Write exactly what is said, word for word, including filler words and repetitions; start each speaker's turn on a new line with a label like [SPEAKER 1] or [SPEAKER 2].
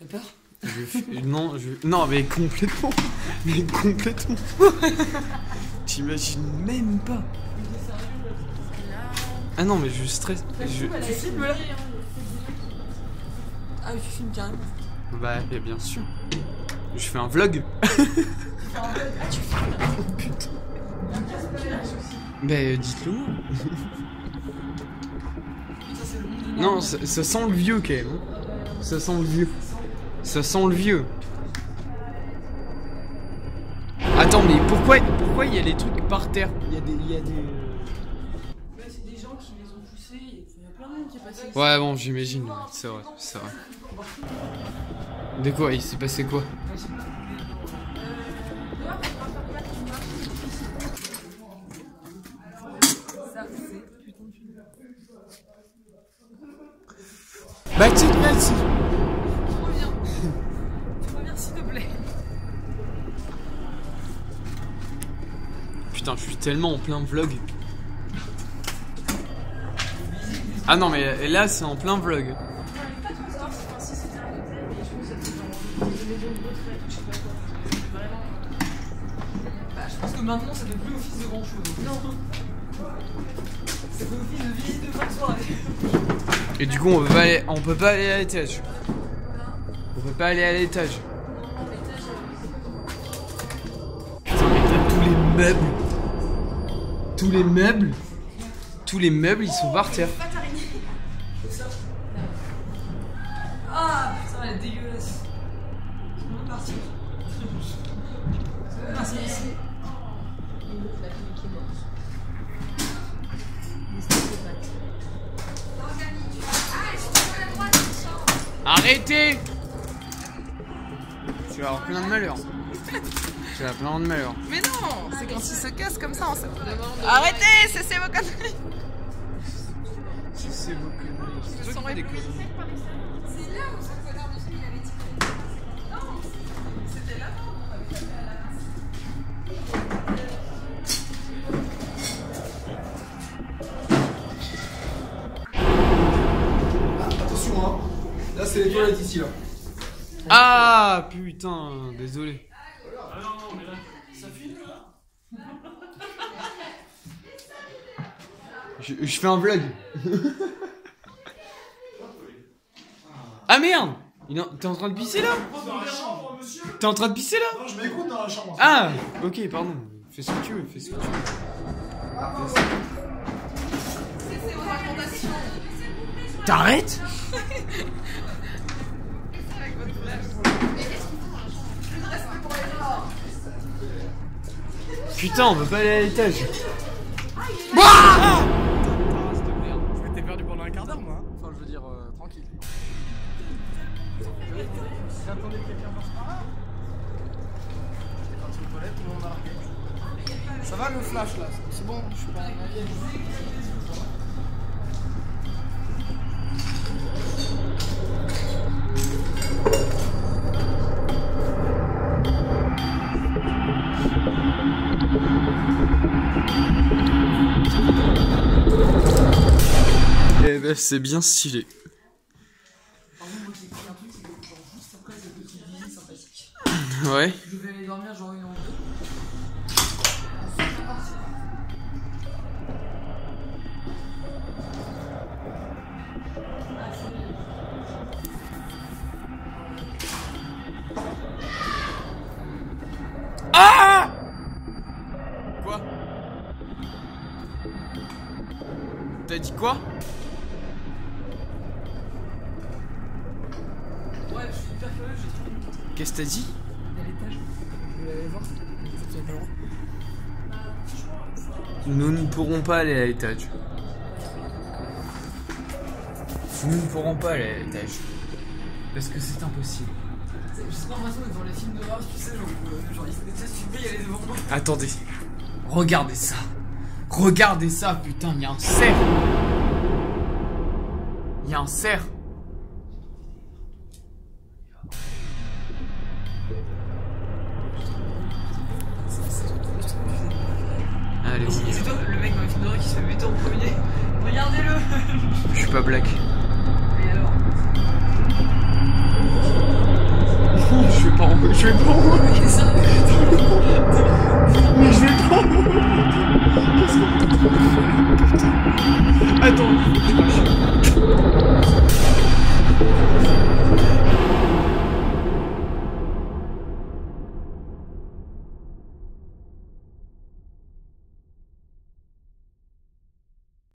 [SPEAKER 1] T'as peur?
[SPEAKER 2] Je... Non, je... Non, mais complètement. Mais complètement. T'imagines même pas. Ah non, mais je stresse. Je...
[SPEAKER 1] Tu filmes là? Ah oui, tu filmes carrément.
[SPEAKER 2] Bah, bien sûr. Je fais un vlog.
[SPEAKER 1] Ah, tu filmes?
[SPEAKER 2] Oh putain. Bah, dites-le moi. Non, ça, ça sent le vieux quand même. Ça sent le vieux. Ça sent le vieux. Attends, mais pourquoi pourquoi il y a les trucs par terre? Il y a des... Il y a des...
[SPEAKER 1] Bah, c'est des gens qui les ont poussés. Il y a plein de monde qui est passé.
[SPEAKER 2] Ouais, bon, j'imagine. C'est vrai, c'est vrai. De quoi? Il s'est passé quoi? Bah, tu te merci.
[SPEAKER 1] Reviens. Reviens s'il te plaît.
[SPEAKER 2] Putain, je suis tellement en plein vlog. Ah non, mais là, c'est en plein vlog.
[SPEAKER 1] Je pense que maintenant ça ne fait plus office de grand chose. Non. Ça fait office de visite de fin de soirée.
[SPEAKER 2] Et du coup, on peut pas aller, on peut pas aller à l'étage. On peut pas aller à l'étage. Putain, mais t'as tous les meubles. Tous les meubles. Tous les meubles, ils sont par terre.
[SPEAKER 1] Ah putain, elle est dégueulasse. On est parti. Ah, c'est ici.
[SPEAKER 2] Arrêtez! Tu vas avoir plein de malheur. Tu vas avoir plein de malheur.
[SPEAKER 1] Mais non, c'est quand il se casse comme ça, on s'est... Arrêtez, cessez vos conneries.
[SPEAKER 2] Cessez vos conneries.
[SPEAKER 1] Je sens des conneries. C'est là où ce connard de celui il avait tiré. Non, c'était là-bas où on avait tapé à la...
[SPEAKER 3] Ah, attention hein. Là c'est les toilettes ici là.
[SPEAKER 2] Ah putain, désolé.
[SPEAKER 3] Ah non, non, mais là, ça filme là.
[SPEAKER 2] Je, je fais un vlog. Ah merde! T'es en train de pisser là?
[SPEAKER 3] Dans la chambre, monsieur.
[SPEAKER 2] T'es en train de pisser là?
[SPEAKER 3] Non, je m'écoute dans la chambre.
[SPEAKER 2] Ah! Ok, pardon. Fais ce que tu veux, fais ce que tu veux.
[SPEAKER 1] Cessez vos recommandations.
[SPEAKER 2] T'arrêtes? Putain, on peut pas aller à l'étage. Ah,
[SPEAKER 3] Je m'étais perdu pendant un quart d'heure moi. Hein. Enfin, je veux dire, euh, tranquille. J'attendais que quelqu'un passe par là. J'étais parti aux toilettes, tout le monde m'a largué. Ça va le flash là? C'est bon, je suis pas.
[SPEAKER 2] Eh ben, c'est bien stylé.
[SPEAKER 1] Par contre, moi j'ai pris un truc, c'est que genre juste après cette petite visite sympathique,
[SPEAKER 2] Ouais.
[SPEAKER 1] je vais aller dormir genre une heure ou deux.
[SPEAKER 2] Ah! Quoi? T'as dit quoi?
[SPEAKER 1] Ouais, je suis hyper curieux, j'ai trouvé une petite
[SPEAKER 2] Qu'est-ce que t'as dit?
[SPEAKER 1] à l'étage. Je vais aller voir. Vous avez pas le droit.
[SPEAKER 2] Nous ne pourrons pas aller à l'étage. Nous ne pourrons pas aller à l'étage. Parce que c'est impossible.
[SPEAKER 1] Je sais pas, l'impression d'être dans les films d'horreur, tu sais, genre, euh, genre il se met tu peux y aller devant moi.
[SPEAKER 2] Attendez. Regardez ça. Regardez ça, putain, il y a un cerf. Il y a un cerf. Allez,
[SPEAKER 1] Et c'est toi le mec dans les films d'horreur qui se fait buter en premier. Regardez-le.
[SPEAKER 2] je suis pas black.
[SPEAKER 1] Et alors?
[SPEAKER 3] je vais pas.
[SPEAKER 1] T'es sérieux?
[SPEAKER 3] Mais je vais